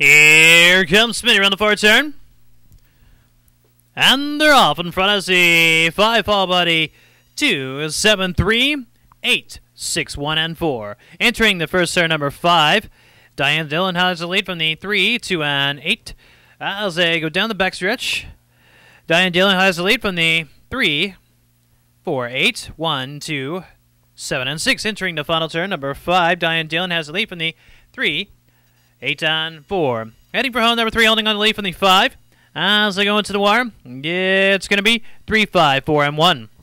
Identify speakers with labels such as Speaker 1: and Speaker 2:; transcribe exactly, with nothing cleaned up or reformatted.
Speaker 1: Here comes Smitty around the far turn. And they're off in front of the five fall buddy, two, seven, three, eight, six, one, and four. Entering the first turn, number five. Diane Dillon has the lead from the three, two, and eight. As they go down the backstretch, Diane Dillon has the lead from the three, four, eight, one, two, seven, and six. Entering the final turn, number five. Diane Dillon has the lead from the three, eight, and four. Heading for home, number three, holding on the lead from the five. As they go into the wire, it's going to be three, five, four, and one.